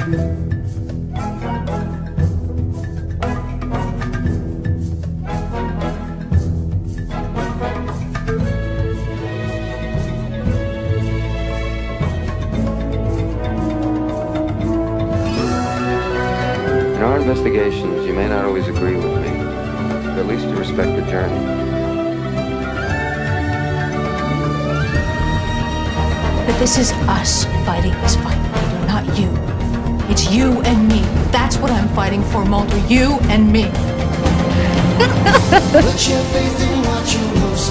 In our investigations, you may not always agree with me, but at least you respect the journey. But this is us fighting this fight, Mulder, not you. It's you and me. That's what I'm fighting for, Mulder. You and me. Put your faith in what you know.